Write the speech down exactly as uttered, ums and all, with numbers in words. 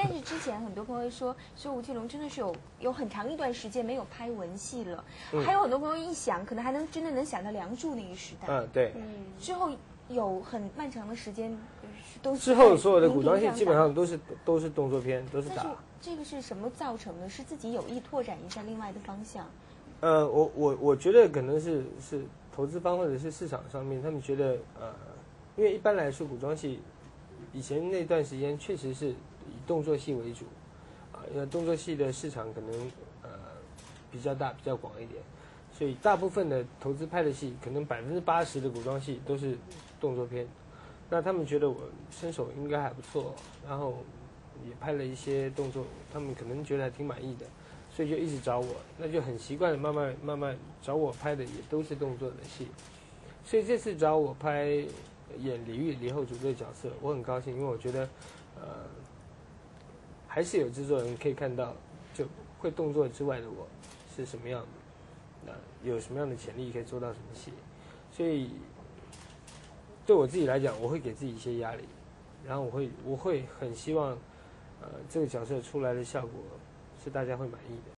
但是之前很多朋友说，说吴奇隆真的是有有很长一段时间没有拍文戏了，嗯、还有很多朋友一想，可能还能真的能想到《梁祝》那个时代。 嗯，对。 嗯，之后有很漫长的时间都之后所有的古装戏基本上都是都是动作片，都是打。 这个是什么造成的？是自己有意拓展一下另外的方向？ 呃，我我我觉得可能是是投资方或者是市场上面，他们觉得呃，因为一般来说古装戏以前那段时间确实是以动作戏为主，啊、呃，因为动作戏的市场可能呃比较大、比较广一点，所以大部分的投资拍的戏，可能百分之八十的古装戏都是动作片。那他们觉得我身手应该还不错，然后也拍了一些动作，他们可能觉得还挺满意的。所以就一直找我，那就很习惯的慢慢慢慢找我拍的也都是动作的戏，所以这次找我拍演李煜李后主这个角色，我很高兴，因为我觉得，呃，还是有制作人可以看到，就会动作之外的我是什么样的，那有什么样的潜力可以做到什么戏，所以对我自己来讲，我会给自己一些压力，然后我会我会很希望，呃，这个角色出来的效果是大家会满意的。